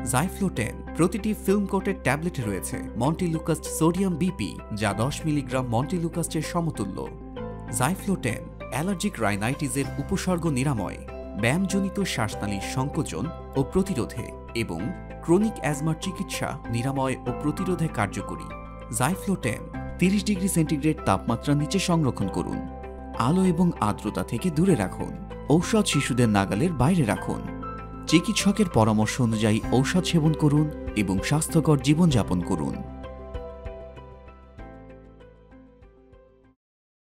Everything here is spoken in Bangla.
জাইফ্লোটেন প্রতিটি ফিল্ম কোটের ট্যাবলেটে রয়েছে মন্টিলুকাস্ট সোডিয়াম বিপি, যা 10 মিলিগ্রাম মন্টিলুকাস্টের সমতুল্য। জাইফ্লোটেন অ্যালার্জিক রাইনাইটিসের উপসর্গ নিরাময়, ব্যায়ামজনিত শ্বাসনালীর সংকোচন ও প্রতিরোধে এবং ক্রনিক অ্যাজমার চিকিৎসা, নিরাময় ও প্রতিরোধে কার্যকরী। জাইফ্লোটেন 30 ডিগ্রি সেন্টিগ্রেড তাপমাত্রার নিচে সংরক্ষণ করুন। আলো এবং আর্দ্রতা থেকে দূরে রাখুন। ঔষধ শিশুদের নাগালের বাইরে রাখুন। চিকিৎসকের পরামর্শ অনুযায়ী ঔষধ সেবন করুন এবং স্বাস্থ্যকর জীবনযাপন করুন।